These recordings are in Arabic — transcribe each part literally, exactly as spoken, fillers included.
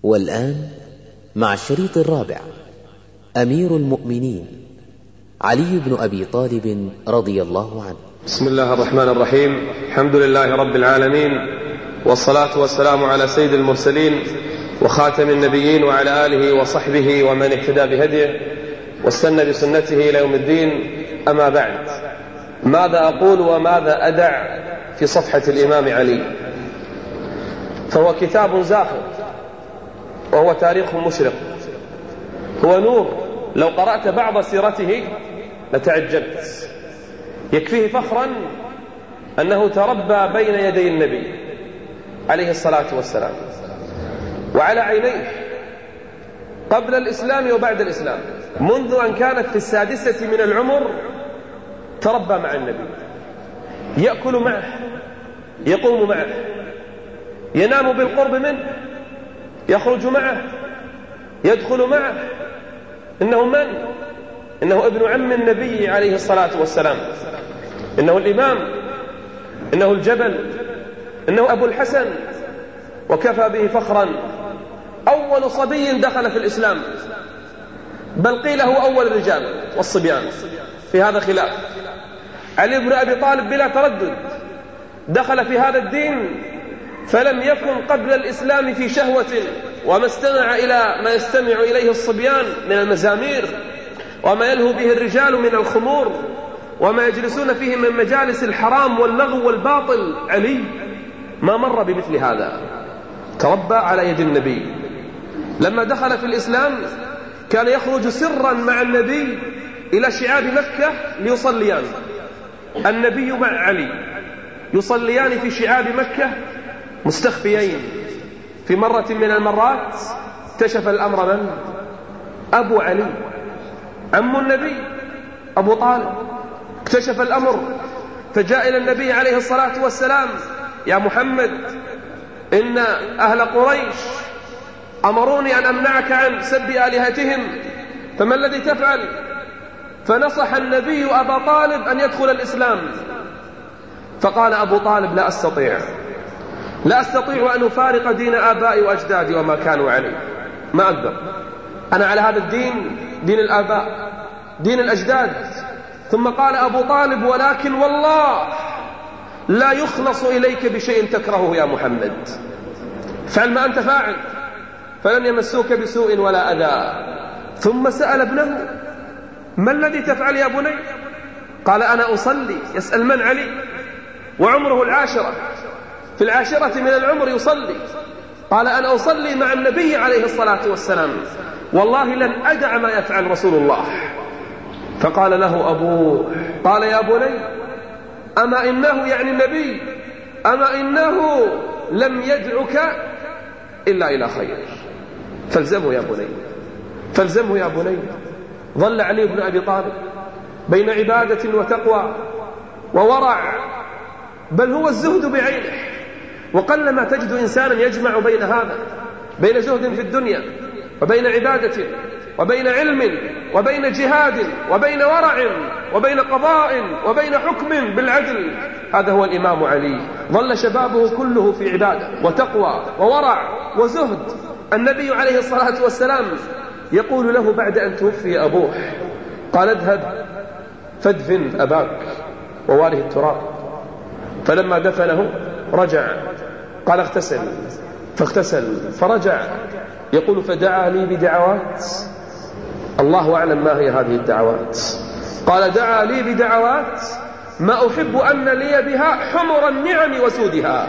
والآن مع الشريط الرابع أمير المؤمنين علي بن أبي طالب رضي الله عنه. بسم الله الرحمن الرحيم. الحمد لله رب العالمين، والصلاة والسلام على سيد المرسلين وخاتم النبيين وعلى آله وصحبه ومن اهتدى بهديه واستنى بسنته إلى يوم الدين. أما بعد، ماذا أقول وماذا أدع في صفحة الإمام علي؟ فهو كتاب زاخر، وهو تاريخ مشرق، هو نور. لو قرأت بعض سيرته لتعجبت. يكفيه فخرا أنه تربى بين يدي النبي عليه الصلاة والسلام وعلى عينيه قبل الإسلام وبعد الإسلام. منذ أن كانت في السادسة من العمر تربى مع النبي، يأكل معه، يقوم معه، ينام بالقرب منه، يخرج معه، يدخل معه. إنه من؟ إنه ابن عم النبي عليه الصلاة والسلام، إنه الإمام، إنه الجبل، إنه أبو الحسن. وكفى به فخرا أول صبي دخل في الإسلام، بل قيل هو أول الرجال والصبيان، في هذا خلاف. علي بن أبي طالب بلا تردد دخل في هذا الدين، فلم يكن قبل الإسلام في شهوة، وما استمع إلى ما يستمع إليه الصبيان من المزامير، وما يلهو به الرجال من الخمور، وما يجلسون فيه من مجالس الحرام واللغو والباطل. علي ما مر بمثل هذا، تربى على يد النبي. لما دخل في الإسلام كان يخرج سرا مع النبي إلى شعاب مكة ليصليان، النبي مع علي يصليان في شعاب مكة مستخفيين. في مرة من المرات اكتشف الأمر من؟ أبو علي عم النبي أبو طالب، اكتشف الأمر فجاء إلى النبي عليه الصلاة والسلام: يا محمد، إن أهل قريش أمروني أن أمنعك عن سب آلهتهم، فما الذي تفعل؟ فنصح النبي أبا طالب أن يدخل الإسلام. فقال أبو طالب: لا أستطيع لا أستطيع أن أفارق دين آبائي وأجدادي وما كانوا عليه، ما أقدر، أنا على هذا الدين، دين الآباء، دين الأجداد. ثم قال أبو طالب: ولكن والله لا يخلص إليك بشيء تكرهه يا محمد، فعل ما أنت فاعل، فلن يمسوك بسوء ولا أذى. ثم سأل ابنه: ما الذي تفعل يا بني؟ قال: أنا أصلي. يسأل من؟ علي، وعمره العاشرة، في العاشرة من العمر يصلي. قال: أنا أصلي مع النبي عليه الصلاة والسلام، والله لن أدع ما يفعل رسول الله. فقال له أبوه، قال: يا بني، أما إنه، يعني النبي، أما إنه لم يدعك إلا إلى خير، فالزمه يا بني، فالزمه يا بني. ظل علي بن أبي طالب بين عبادة وتقوى وورع، بل هو الزهد بعينه. وقلما تجد إنسانا يجمع بين هذا، بين زهد في الدنيا وبين عبادة وبين علم وبين جهاد وبين ورع وبين قضاء وبين حكم بالعدل. هذا هو الإمام علي. ظل شبابه كله في عبادة وتقوى وورع وزهد. النبي عليه الصلاة والسلام يقول له بعد أن توفي أبوه، قال: اذهب فادفن أباك وواره التراب. فلما دفنه رجع، قال: اغتسل، فاغتسل فرجع. يقول: فدعا لي بدعوات، الله أعلم ما هي هذه الدعوات. قال: دعا لي بدعوات ما أحب أن لي بها حمر النعم وسودها،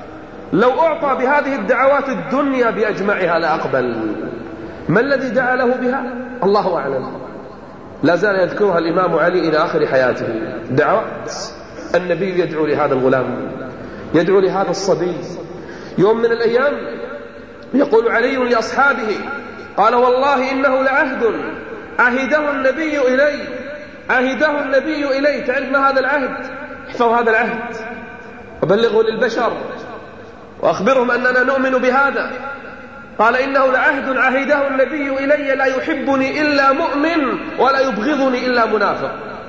لو أعطى بهذه الدعوات الدنيا بأجمعها لأقبل. ما الذي دعا له بها؟ الله أعلم. لا زال يذكرها الإمام علي إلى آخر حياته. دعوات النبي يدعو لهذا الغلام، يدعو لهذا الصبي. يوم من الأيام يقول علي لأصحابه، قال: والله إنه لعهد عهده النبي إلي، عهده النبي إلي. تعرف ما هذا العهد؟ احفظ هذا العهد وبلغه للبشر وأخبرهم أننا نؤمن بهذا. قال: إنه لعهد عهده النبي إلي، لا يحبني إلا مؤمن ولا يبغضني إلا منافق.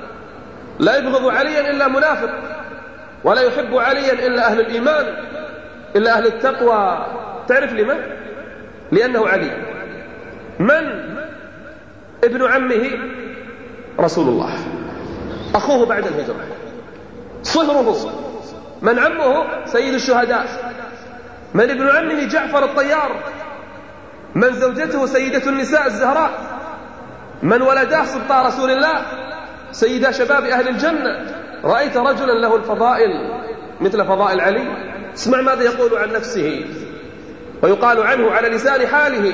لا يبغض عليا إلا منافق، ولا يحب عليا إلا أهل الإيمان، إلا أهل التقوى. تعرف لمن؟ لأنه علي. من ابن عمه؟ رسول الله، أخوه بعد الهجرة، صهره. من عمه؟ سيد الشهداء. من ابن عمه؟ جعفر الطيار. من زوجته؟ سيدة النساء الزهراء. من ولداه؟ سبطا رسول الله، سيدا شباب أهل الجنة. رأيت رجلا له الفضائل مثل فضائل علي؟ اسمع ماذا يقول عن نفسه ويقال عنه على لسان حاله: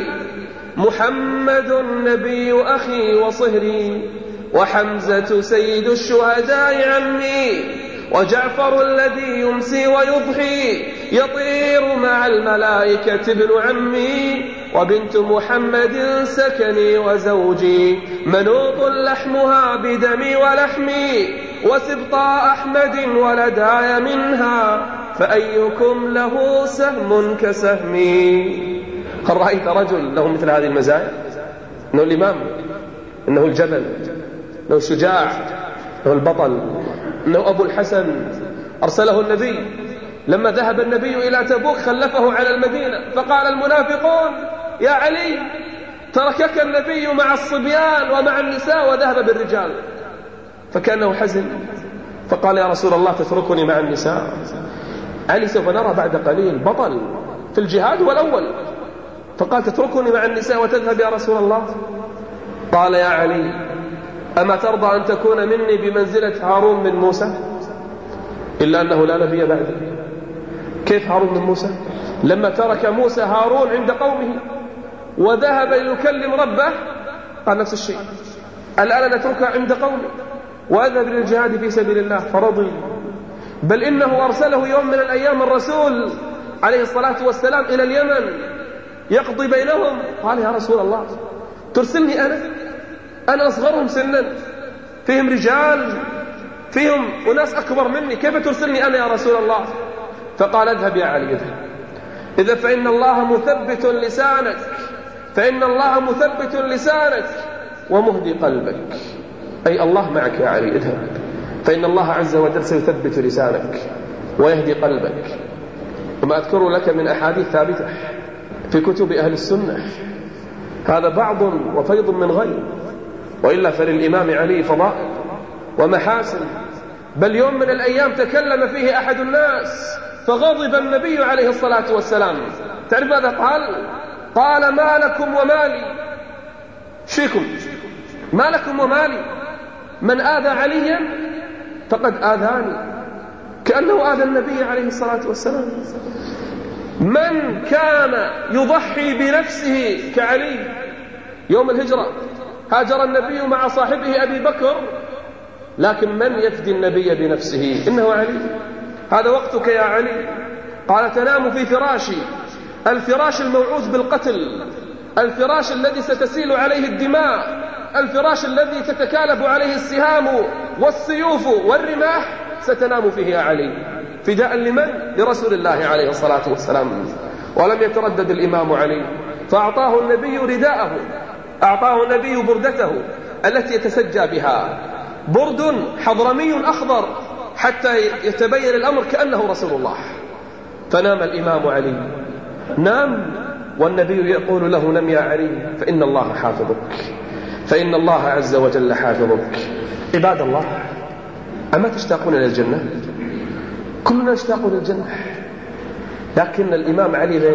محمد النبي أخي وصهري، وحمزة سيد الشهداء عمي، وجعفر الذي يمسي ويضحي، يطير مع الملائكة ابن عمي، وبنت محمد سكني وزوجي، منوط لحمها بدمي ولحمي، وسبطا أحمد ولداي منها، فأيكم له سهم كسهمي. هل رأيت رجل له مثل هذه المزايا؟ إنه الإمام، إنه الجبل، إنه الشجاع، إنه البطل، إنه أبو الحسن. أرسله النبي لما ذهب النبي إلى تبوك، خلفه على المدينة، فقال المنافقون: يا علي، تركك النبي مع الصبيان ومع النساء وذهب بالرجال. فكأنه حزن، فقال: يا رسول الله، تتركني مع النساء؟ علي سوف نرى بعد قليل بطل في الجهاد والأول، فقال: تتركني مع النساء وتذهب يا رسول الله؟ قال: يا علي، أما ترضى أن تكون مني بمنزلة هارون من موسى؟ إلا أنه لا نبي بعده. كيف هارون من موسى؟ لما ترك موسى هارون عند قومه وذهب ليكلم ربه قال نفس الشيء: الآن نتركها عند قومه وأذهب للجهاد في سبيل الله، فرضي. بل إنه أرسله يوم من الأيام الرسول عليه الصلاة والسلام إلى اليمن يقضي بينهم. قال: يا رسول الله، ترسلني أنا؟ أنا أصغرهم سنا، فيهم رجال، فيهم أناس أكبر مني، كيف ترسلني أنا يا رسول الله؟ فقال: اذهب يا علي، اذهب إذا فإن الله مثبت لسانك، فإن الله مثبت لسانك ومهدي قلبك. أي الله معك يا علي، اذهب، فإن الله عز وجل سيثبت لسانك ويهدي قلبك. وما أذكر لك من أحاديث ثابتة في كتب أهل السنة، هذا بعض وفيض من غير، وإلا فللإمام علي فضائل ومحاسن. بل يوم من الأيام تكلم فيه أحد الناس فغضب النبي عليه الصلاة والسلام. تعرف ماذا قال؟ قال: ما لكم ومالي؟ شيكم، ما لكم ومالي؟ من آذى عليا فقد آذاني، كأنه آذى النبي عليه الصلاة والسلام. من كان يضحي بنفسه كعلي؟ يوم الهجرة هاجر النبي مع صاحبه أبي بكر، لكن من يفدي النبي بنفسه؟ إنه علي. هذا وقتك يا علي. قال: تنام في فراشي، الفراش الموعوث بالقتل، الفراش الذي ستسيل عليه الدماء، الفراش الذي تتكالب عليه السهام والسيوف والرماح، ستنام فيه يا علي. فداء لمن؟ لرسول الله عليه الصلاة والسلام. ولم يتردد الإمام علي، فأعطاه النبي رداءه، أعطاه النبي بردته التي يتسجى بها، برد حضرمي أخضر حتى يتبين الأمر كأنه رسول الله. فنام الإمام علي، نام، والنبي يقول له: نم يا علي، فإن الله حافظك، فإن الله عز وجل حافظك. عباد الله، أما تشتاقون إلى الجنة؟ كلنا نشتاق إلى الجنة، لكن الإمام علي غير.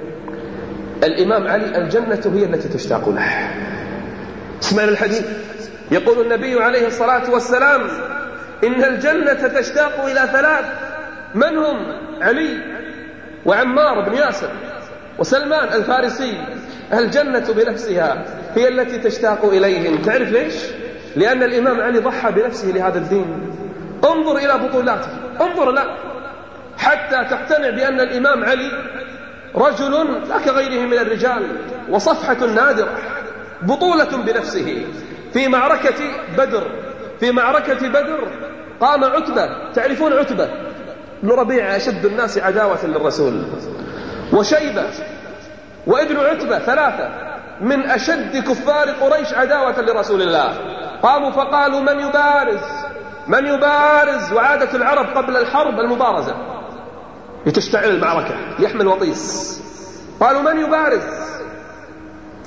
الإمام علي الجنة هي التي تشتاق له. اسمعنا الحديث، يقول النبي عليه الصلاة والسلام: إن الجنة تشتاق إلى ثلاث. من هم؟ علي وعمار بن ياسر وسلمان الفارسي. الجنة بنفسها هي التي تشتاق إليهم. تعرف ليش؟ لأن الإمام علي ضحى بنفسه لهذا الدين. انظر إلى بطولاته، انظر لا حتى تقتنع بأن الإمام علي رجل لا كغيره من الرجال، وصفحة نادرة، بطولة بنفسه. في معركة بدر في معركة بدر قام عتبة، تعرفون عتبة بن ربيعة أشد الناس عداوة للرسول، وشيبة وابن عتبة، ثلاثة من أشد كفار قريش عداوة لرسول الله. قاموا فقالوا: من يبارز من يبارز وعادة العرب قبل الحرب المبارزة، لتشتعل المعركة، يحمل وطيس. قالوا: من يبارز؟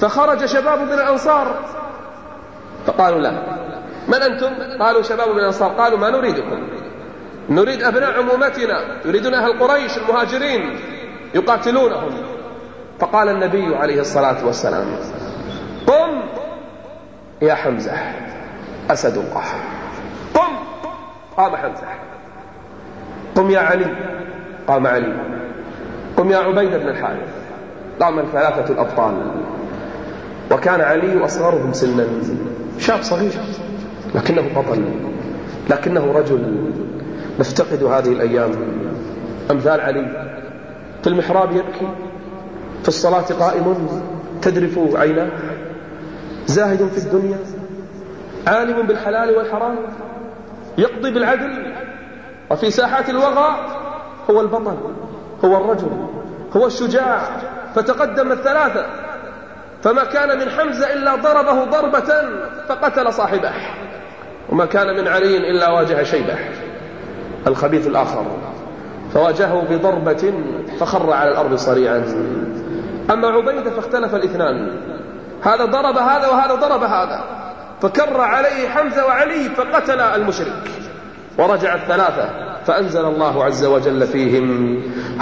فخرج شباب من الأنصار فقالوا لا. من أنتم؟ قالوا شباب من الأنصار. قالوا ما نريدكم، نريد أبناء عمومتنا، يريدون أهل قريش المهاجرين يقاتلونهم. فقال النبي عليه الصلاة والسلام قم يا حمزة أسد الله. قم. قام حمزة. قم يا علي. قام علي. قم يا عبيدة بن الحارث. قام الثلاثة الأبطال. وكان علي أصغرهم سنا، شاب صغير لكنه بطل، لكنه رجل نفتقد هذه الأيام أمثال علي. في المحراب يبكي، في الصلاة قائم تدرف عيناه، زاهد في الدنيا، عالم بالحلال والحرام، يقضي بالعدل، وفي ساحات الوغى هو البطل، هو الرجل، هو الشجاع. فتقدم الثلاثة، فما كان من حمزة إلا ضربه ضربة فقتل صاحبه، وما كان من علي إلا واجه شيبة الخبيث الآخر فواجهه بضربة فخر على الأرض صريعا. أما عبيدة فاختلف الاثنان، هذا ضرب هذا وهذا ضرب هذا، فكر عليه حمزة وعلي فقتل المشرك. ورجع الثلاثة فأنزل الله عز وجل فيهم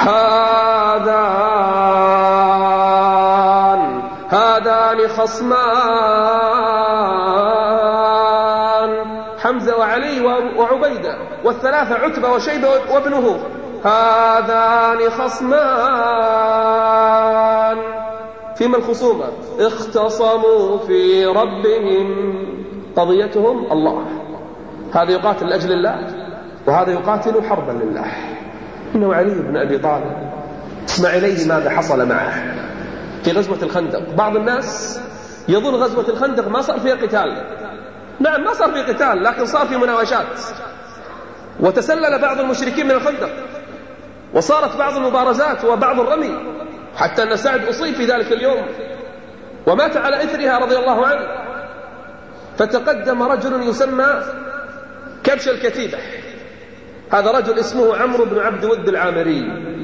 هذان هذان خصمان، حمزة وعلي وعبيدة، والثلاثة عتبة وشيبة وابنه، هذان خصمان. فيما الخصومة؟ اختصموا في ربهم، قضيتهم الله. هذا يقاتل لأجل الله وهذا يقاتل حربا لله. إنه علي بن أبي طالب. اسمع إليه ماذا حصل معه في غزوة الخندق. بعض الناس يظن غزوة الخندق ما صار فيها قتال. نعم ما صار فيه قتال، لكن صار فيه مناوشات، وتسلل بعض المشركين من الخندق، وصارت بعض المبارزات وبعض الرمي، حتى أن سعد أصيب في ذلك اليوم ومات على إثرها رضي الله عنه. فتقدم رجل يسمى كبش الكتيبة. هذا رجل اسمه عمرو بن عبد ود العامري،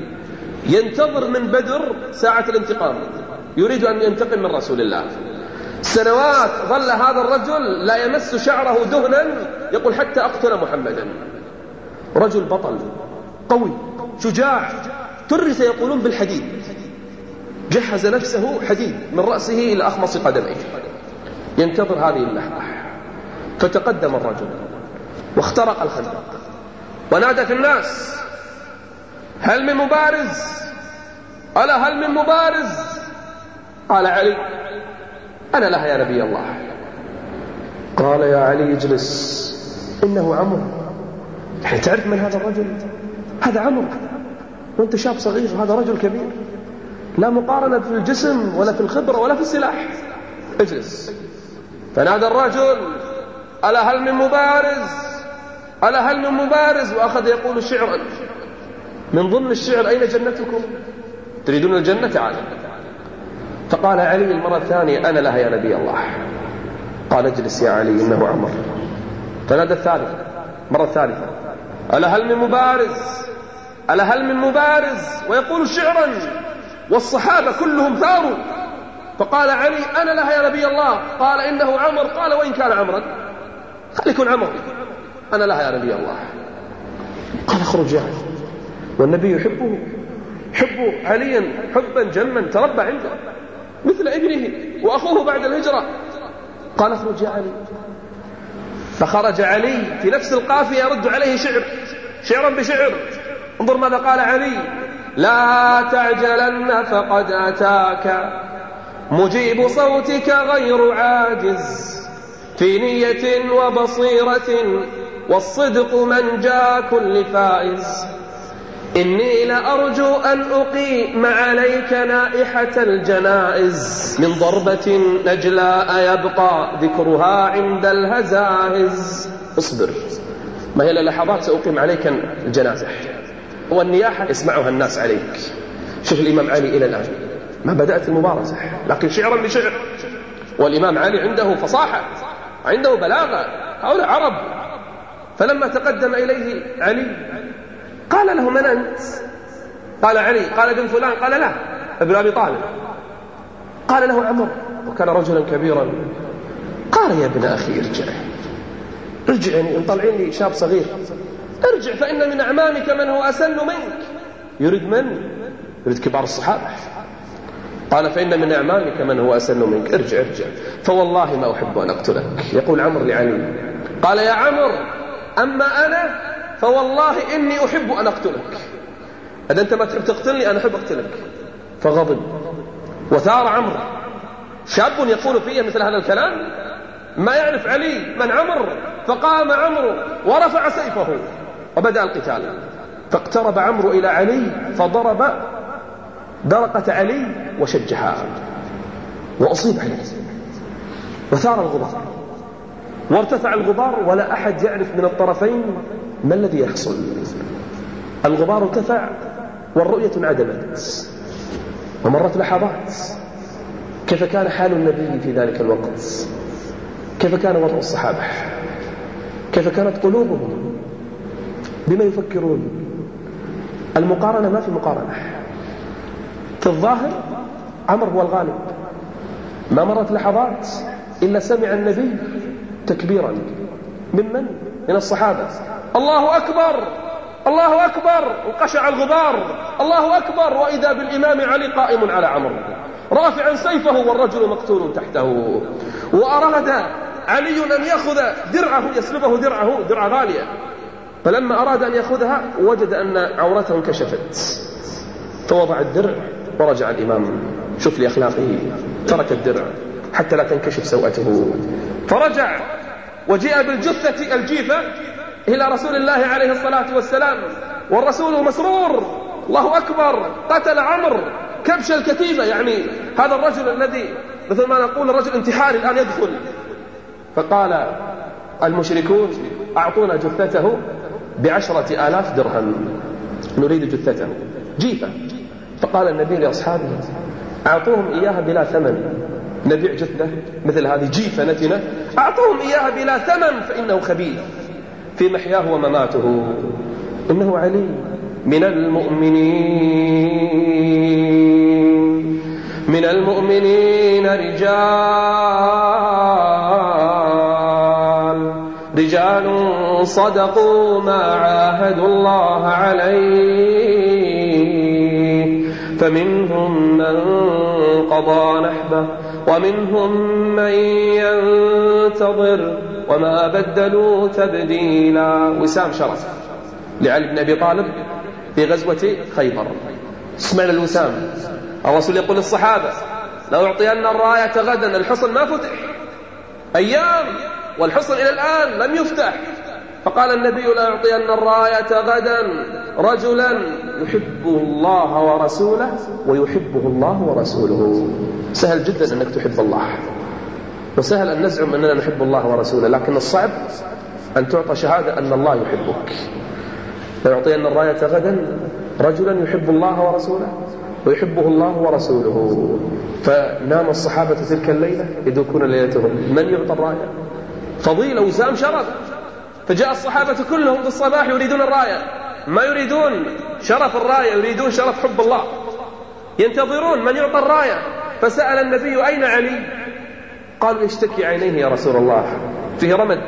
ينتظر من بدر ساعة الانتقام، يريد أن ينتقم من رسول الله. سنوات ظل هذا الرجل لا يمس شعره دهنا، يقول حتى أقتل محمدا. رجل بطل قوي شجاع، ترس يقولون بالحديد، جهز نفسه حديد من رأسه إلى أخمص قدميه، ينتظر هذه اللحظة. فتقدم الرجل واخترق الخندق ونادى في الناس هل من مبارز؟ ألا هل من مبارز؟ قال علي أنا لها يا نبي الله. قال يا علي اجلس، إنه عمرو. يعني تعرف من هذا الرجل؟ هذا عمرو، وانت شاب صغير، هذا رجل كبير، لا مقارنة في الجسم ولا في الخبرة ولا في السلاح. اجلس. فنادى الرجل ألا هل من مبارز؟ ألا هل من مبارز؟ وأخذ يقول شعرا من ضمن الشعر أين جنتكم؟ تريدون الجنة؟ تعالى. فقال علي المرة الثانية أنا لها يا نبي الله. قال اجلس يا علي إنه عمر. فنادى الثالثة مرة الثالثة ألا هل من مبارز؟ ألا هل من مبارز؟ ويقول شعرا والصحابة كلهم ثاروا. فقال علي أنا لها يا نبي الله. قال إنه عمر. قال وإن كان عمرا خلي يكون عمر، أنا لها يا نبي الله. قال اخرج يا علي. والنبي يحبه، حب عليا حبا جما، تربى عنده مثل ابنه وأخوه بعد الهجرة. قال اخرج يا علي. فخرج علي في نفس القافية يرد عليه شعر، شعرا بشعر. انظر ماذا قال علي: لا تعجلن فقد أتاك مجيب صوتك غير عاجز، في نية وبصيرة والصدق من جاء كل فائز. إني لأرجو أن أقيم عليك نائحة الجنائز، من ضربة نجلاء يبقى ذكرها عند الهزائز. اصبر، ما هي للحظات سأقيم عليك الجنازة والنياحة يسمعها الناس عليك. شوف الإمام علي إلى الآن ما بدأت المبارزة، لكن شعرا بشعر. والإمام علي عنده فصاحة، عنده بلاغة، هؤلاء عرب. فلما تقدم إليه علي قال له: من أنت؟ قال: علي. قال: ابن فلان؟ قال: لا، ابن أبي طالب. قال له: عمر. وكان رجلا كبيرا. قال يا ابن أخي ارجع ارجع، يعني مطلعين لي شاب صغير، ارجع فإن من أعمامك من هو أسن منك. يريد من؟ يريد كبار الصحابة. قال فإن من أعمامك من هو أسن منك، ارجع ارجع فوالله ما أحب أن أقتلك. يقول عمرو لعلي، قال يا عمرو أما أنا فوالله إني أحب أن أقتلك، إذا أنت ما تحب تقتلني أنا أحب أقتلك. فغضب وثار عمرو. شاب يقول فيه مثل هذا الكلام، ما يعرف علي من عمرو. فقام عمرو ورفع سيفه وبدأ القتال. فاقترب عمرو إلى علي فضرب درقة علي وشجها وأصيب عليه، وثار الغبار وارتفع الغبار ولا أحد يعرف من الطرفين ما الذي يحصل. الغبار ارتفع والرؤية انعدمت، ومرت لحظات. كيف كان حال النبي في ذلك الوقت؟ كيف كان وضع الصحابة؟ كيف كانت قلوبهم؟ بما يفكرون؟ المقارنة ما في مقارنة. في الظاهر عمرو هو الغالب. ما مرت لحظات إلا سمع النبي تكبيرا ممن؟ من الصحابة. الله أكبر الله أكبر، وقشع الغبار. الله أكبر، وإذا بالإمام علي قائم على عمرو رافعا سيفه والرجل مقتول تحته. وأراد علي أن يأخذ درعه، يسلبه درعه، درع غالية. فلما أراد أن يأخذها وجد أن عورته انكشفت، فوضع الدرع ورجع الإمام. شوف لي أخلاقه، ترك الدرع حتى لا تنكشف سوءته. فرجع وجاء بالجثة الجيفة إلى رسول الله عليه الصلاة والسلام، والرسول مسرور. الله أكبر، قتل عمرو كبش الكتيبة. يعني هذا الرجل الذي مثل ما نقول الرجل انتحاري الآن يدخل. فقال المشركون أعطونا جثته بعشرة آلاف درهم، نريد جثته جيفة. فقال النبي لأصحابه أعطوهم إياها بلا ثمن، نبيع جثة مثل هذه جيفة نتنة، أعطوهم إياها بلا ثمن فإنه خبيث في محياه ومماته. إنه علي من المؤمنين من المؤمنين رجال رجال صدقوا ما عاهدوا الله عليه، فمنهم من قضى نحبه ومنهم من ينتظر وما بدلوا تبديلا. وسام شرف لعلي بن أبي طالب في غزوة خيبر. اسمعنا الوسام. الرسول يقول للصحابة لو أعطينا الراية غدا. الحصن ما فتح أيام، والحصن إلى الآن لم يفتح. فقال النبي لا أعطينا الراية غدا رجلا يحب الله ورسوله ويحبه الله ورسوله. سهل جدا أنك تحب الله، وسهل أن نزعم أننا نحب الله ورسوله، لكن الصعب أن تعطى شهادة أن الله يحبك. لا أعطينا الراية غدا رجلا يحب الله ورسوله ويحبه الله ورسوله. فنام الصحابة تلك الليلة يدوكون ليلتهم. من يعطى الراية؟ فضيلة وسام شرف. فجاء الصحابة كلهم في الصباح يريدون الراية، ما يريدون شرف الراية، يريدون شرف حب الله، ينتظرون من يعطى الراية. فسأل النبي أين علي؟ قالوا يشتكي عينيه يا رسول الله، فيه رمد.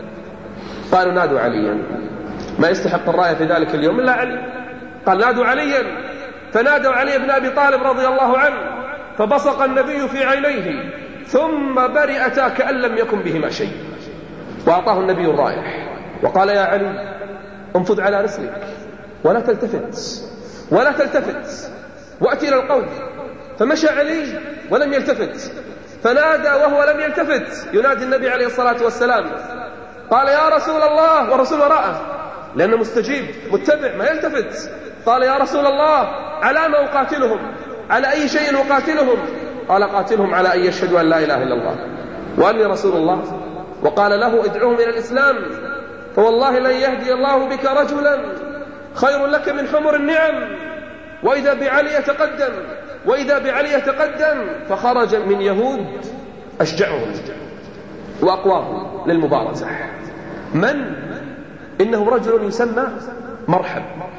قالوا نادوا عليا، ما يستحق الراية في ذلك اليوم إلا علي. قال نادوا عليا. فنادوا علي بن أبي طالب رضي الله عنه، فبصق النبي في عينيه ثم برئتا كأن لم يكن بهما شيء، وأعطاه النبي الرايح وقال يا علي انفذ على رسلك ولا تلتفت ولا تلتفت وأتي إلى القوم. فمشى علي ولم يلتفت، فنادى وهو لم يلتفت ينادي النبي عليه الصلاة والسلام. قال يا رسول الله، ورسول وراءه لأنه مستجيب متبع ما يلتفت. قال يا رسول الله على ما أقاتلهم؟ على أي شيء أقاتلهم؟ قال قاتلهم على أن يشهدوا أن لا إله إلا الله وأني رسول الله. وقال له ادعوهم إلى الإسلام، فوالله لن يهدي الله بك رجلا خير لك من حمر النعم. وإذا بعلي يتقدم وإذا بعلي يتقدم فخرج من يهود أشجعهم وأقواهم للمبارزة. من؟ إنه رجل يسمى مرحب.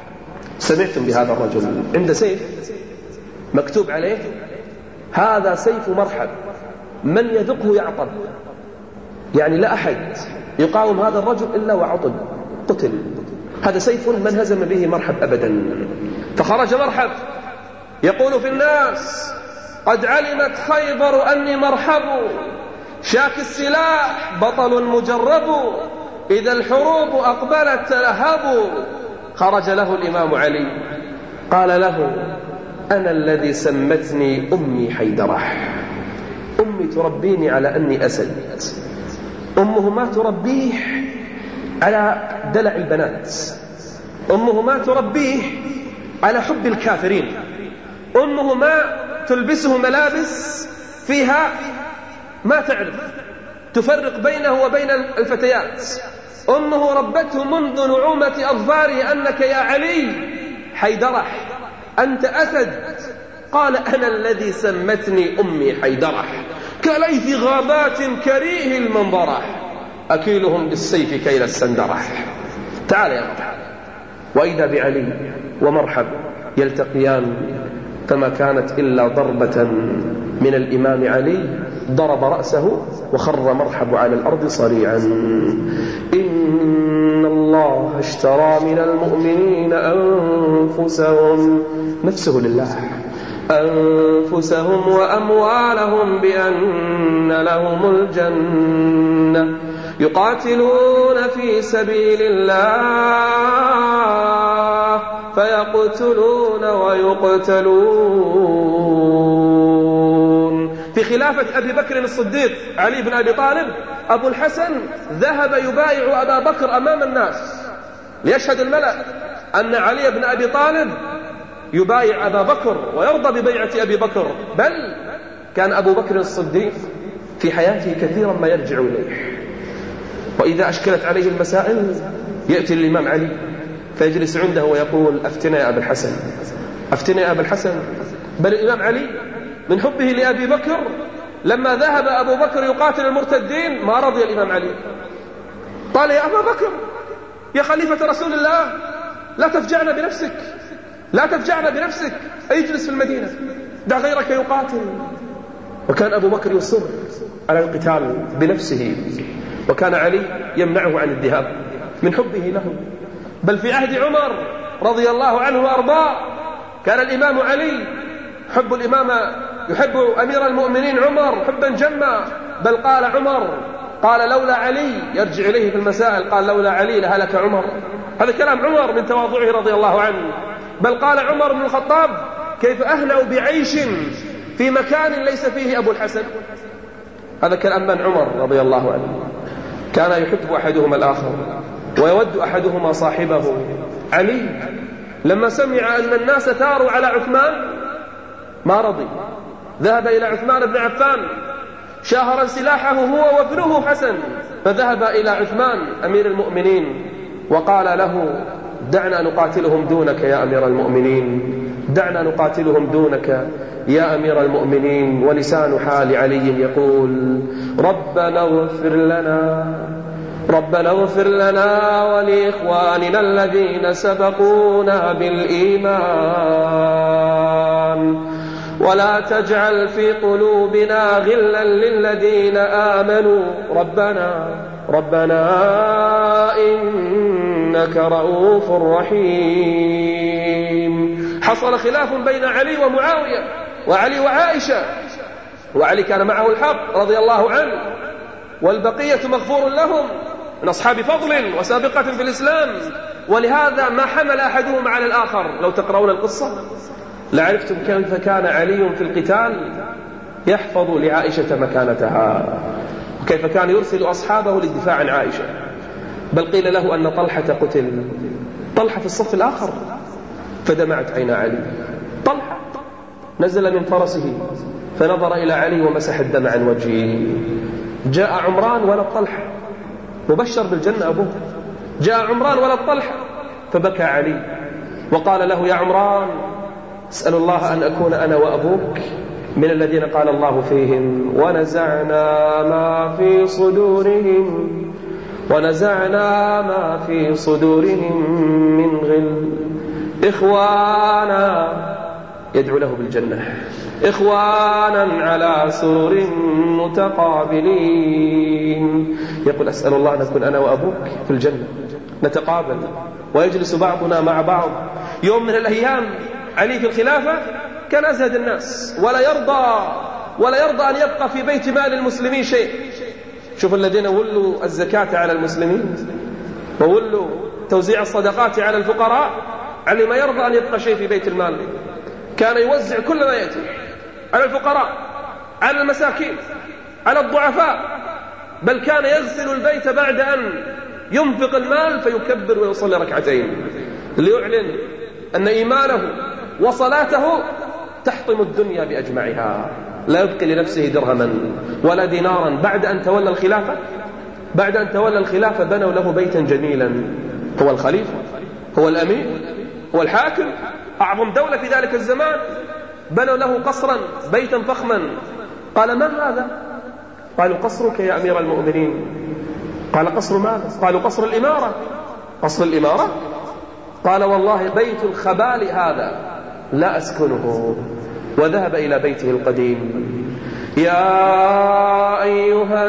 سمعتم بهذا الرجل؟ عنده سيف مكتوب عليه هذا سيف مرحب، من يذقه يعطب، يعني لا أحد يقاوم هذا الرجل إلا وعطب، قتل. هذا سيف من هزم به مرحب أبدا. فخرج مرحب يقول في الناس: قد علمت خيبر أني مرحب، شاك السلاح بطل مجرب، إذا الحروب أقبلت تلهب. خرج له الإمام علي قال له: أنا الذي سمتني أمي حيدرة، أمي تربيني على أني أسد، أمه ما تربيه على دلع البنات، أمه ما تربيه على حب الكافرين، أمه ما تلبسه ملابس فيها ما تعرف تفرق بينه وبين الفتيات، أمه ربته منذ نعومة أظفاره أنك يا علي حيدرة، أنت أسد. قال: أنا الذي سمتني أمي حيدرة، كليث غابات كريه المنظرة، أكيلهم بالسيف كيل السندرة. تعال يا مرحب. وإذا بعلي ومرحب يلتقيان، فما كانت إلا ضربة من الإمام علي، ضرب رأسه وخر مرحب على الأرض صريعا. إن الله اشترى من المؤمنين أنفسهم، نفسه لله، أنفسهم وأموالهم بأن لهم الجنة، يقاتلون في سبيل الله فيقتلون ويقتلون. في خلافة أبي بكر الصديق علي بن أبي طالب، أبو الحسن ذهب يبايع أبا بكر أمام الناس ليشهد الملأ أن علي بن أبي طالب يبايع أبا بكر ويرضى ببيعة أبي بكر، بل كان أبو بكر الصديق في حياته كثيرا ما يرجع إليه، وإذا أشكلت عليه المسائل يأتي الإمام علي فيجلس عنده ويقول: أفتنا يا أبا الحسن، أفتنا يا أبا الحسن. بل الإمام علي من حبه لأبي بكر لما ذهب أبو بكر يقاتل المرتدين ما رضي الإمام علي، قال: يا أبا بكر، يا خليفة رسول الله، لا تفجعنا بنفسك، لا تفجعنا بنفسك، اجلس في المدينة، دع غيرك يقاتل. وكان أبو بكر يصر على القتال بنفسه، وكان علي يمنعه عن الذهاب من حبه له. بل في عهد عمر رضي الله عنه وأرضاه كان الإمام علي حب الإمام يحب أمير المؤمنين عمر حبا جما، بل قال عمر، قال: لولا علي، يرجع إليه في المسائل، قال: لولا علي لهلك عمر. هذا كلام عمر من تواضعه رضي الله عنه. بل قال عمر بن الخطاب: كيف أهنأ بعيش في مكان ليس فيه أبو الحسن. هذا كلام من عمر رضي الله عنه. كان يحب أحدهما الآخر ويود أحدهما صاحبه. علي لما سمع أن الناس ثاروا على عثمان ما رضي، ذهب إلى عثمان بن عفان شاهرا سلاحه هو وابنه حسن، فذهب إلى عثمان أمير المؤمنين وقال له: دعنا نقاتلهم دونك يا أمير المؤمنين، دعنا نقاتلهم دونك يا أمير المؤمنين. ولسان حال علي يقول: ربنا اغفر لنا، ربنا اغفر لنا ولإخواننا الذين سبقونا بالإيمان، ولا تجعل في قلوبنا غلا للذين آمنوا، ربنا ربنا إنك رؤوف رحيم. حصل خلاف بين علي ومعاوية وعلي وعائشة، وعلي كان معه الحق رضي الله عنه، والبقية مغفور لهم من أصحاب فضل وسابقة في الإسلام، ولهذا ما حمل أحدهم على الآخر. لو تقرؤون القصة لعرفتم كيف كان علي في القتال يحفظ لعائشة مكانتها، وكيف كان يرسل أصحابه للدفاع عن عائشة. بل قيل له أن طلحة قتل، طلحة في الصف الآخر، فدمعت عين علي. طلحة نزل من فرسه فنظر إلى علي ومسح الدم عن وجهه. جاء عمران ولد طلحة مبشر بالجنة أبوه، جاء عمران ولد طلحة فبكى علي وقال له: يا عمران، اسأل الله أن أكون أنا وأبوك من الذين قال الله فيهم: ونزعنا ما في صدورهم ونزعنا ما في صدورهم من غل إخوانا يدعو له بالجنة. إخوانا على سرر متقابلين، يقول أسأل الله أن أكون أنا وأبوك في الجنة نتقابل ويجلس بعضنا مع بعض. يوم من الأيام علي في الخلافة كان أزهد الناس، ولا يرضى ولا يرضى أن يبقى في بيت مال المسلمين شيء. شوف الذين ولوا الزكاة على المسلمين وولوا توزيع الصدقات على الفقراء، علي ما يرضى أن يبقى شيء في بيت المال، كان يوزع كل ما يأتي على الفقراء، على المساكين، على الضعفاء، بل كان يغسل البيت بعد أن ينفق المال فيكبر ويصلي ركعتين ليعلن أن إيمانه وصلاته تحطم الدنيا بأجمعها، لا يبقي لنفسه درهما ولا دينارا. بعد أن تولى الخلافة بعد أن تولى الخلافة بنوا له بيتا جميلا، هو الخليفة، هو الأمير، هو الحاكم، أعظم دولة في ذلك الزمان، بنوا له قصرا بيتا فخما. قال ما هذا؟ قالوا قصرك يا أمير المؤمنين. قال قصر ماذا؟ قالوا قصر الإمارة. قصر الإمارة؟ قال والله بيت الخبال هذا لا أسكنه. وذهب إلى بيته القديم. يا أيها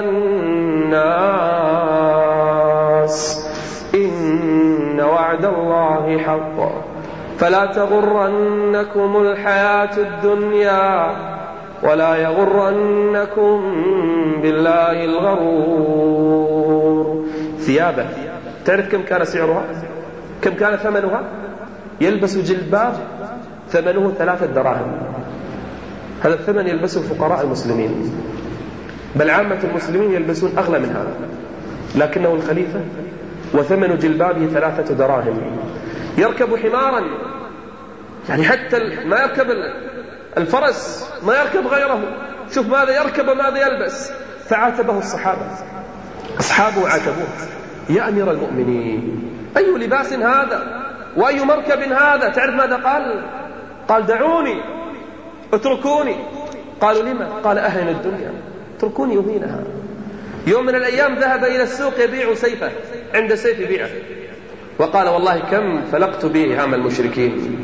الناس إن وعد الله حق فلا تغرنكم الحياة الدنيا ولا يغرنكم بالله الغرور. ثيابه تعرف كم كان سعرها؟ كم كان ثمنها؟ يلبس جلباب ثمنه ثلاثة دراهم. هذا الثمن يلبسه فقراء المسلمين، بل عامة المسلمين يلبسون أغلى من هذا، لكنه الخليفة وثمن جلبابه ثلاثة دراهم. يركب حمارا، يعني حتى ما يركب الفرس، ما يركب غيره. شوف ماذا يركب وماذا يلبس. فعاتبه الصحابة، أصحابه عاتبوه: يا أمير المؤمنين أي لباس هذا وأي مركب هذا؟ تعرف ماذا قال؟ قال دعوني، اتركوني. قالوا لما؟ قال أهن الدنيا، اتركوني يهينها. يوم من الأيام ذهب إلى السوق يبيع سيفه، عند سيف يبيعه، وقال والله كم فلقت به هام المشركين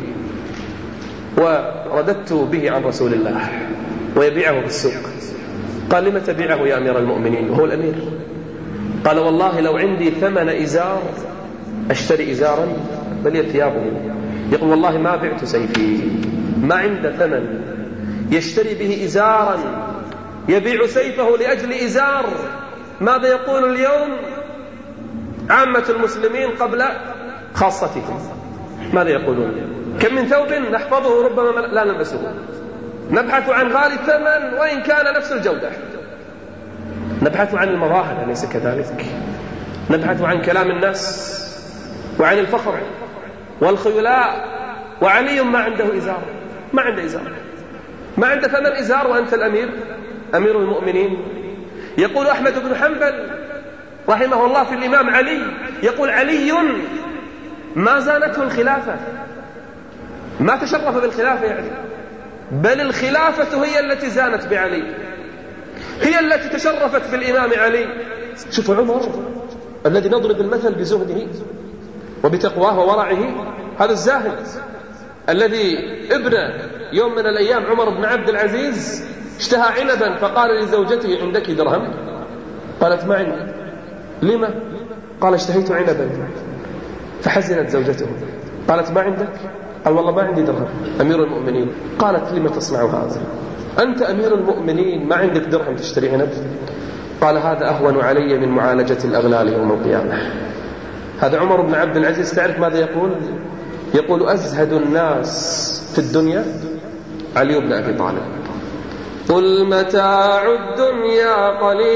ورددت به عن رسول الله، ويبيعه في السوق. قال لما تبيعه يا أمير المؤمنين وهو الأمير؟ قال والله لو عندي ثمن إزار أشتري إزارا، بل هي ثيابه. يقول والله ما بعت سيفي، ما عنده ثمن يشتري به إزارا، يبيع سيفه لأجل إزار. ماذا يقول اليوم عامة المسلمين قبل خاصتهم؟ ماذا يقولون؟ كم من ثوب نحفظه ربما لا نلبسه، نبحث عن غالي الثمن وإن كان نفس الجودة، نبحث عن المظاهر أليس كذلك؟ نبحث عن كلام الناس وعن الفخر والخيلاء. وعلي ما عنده إزار، ما عنده إزار، ما عنده ثمن إزار، وأنت الأمير، أمير المؤمنين. يقول أحمد بن حنبل رحمه الله في الإمام علي، يقول علي ما زانته الخلافة، ما تشرف بالخلافة يعني، بل الخلافة هي التي زانت بعلي، هي التي تشرفت بالإمام علي. شوفوا عمر الذي نضرب المثل بزهده وبتقواه وورعه، هذا الزاهد الذي ابن يوم من الأيام عمر بن عبد العزيز اشتهى عنبا فقال لزوجته عندك درهم؟ قالت ما عندي. لما؟ قال اشتهيت عنبا. فحزنت زوجته، قالت ما عندك؟ قال والله ما عندي درهم أمير المؤمنين. قالت لما تصنع هذا؟ أنت أمير المؤمنين ما عندك درهم تشتري عنب؟ قال هذا أهون علي من معالجة الأغلال يوم القيامة. هذا عمر بن عبد العزيز. تعرف ماذا يقول؟ يقول أزهد الناس في الدنيا علي بن أبي طالب. قل متاع الدنيا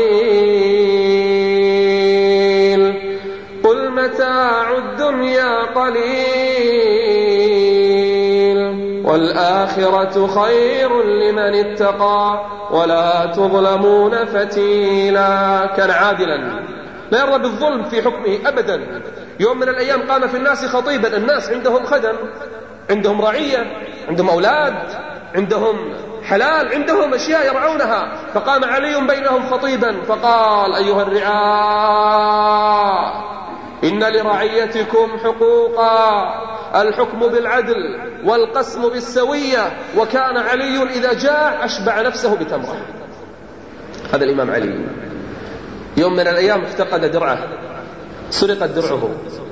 قليل، قل متاع الدنيا قليل والآخرة خير لمن اتقى ولا تظلمون فتيلا. كان عادلا لا يرضى بالظلم في حكمه أبدا. يوم من الأيام قام في الناس خطيبا، الناس عندهم خدم، عندهم رعية، عندهم أولاد، عندهم حلال، عندهم أشياء يرعونها، فقام علي بينهم خطيبا فقال أيها الرعاء إن لرعيتكم حقوقا الحكم بالعدل والقسم بالسوية، وكان علي إذا جاء أشبع نفسه بتمرة. هذا الإمام علي يوم من الأيام افتقد درعه، سرقت درعه،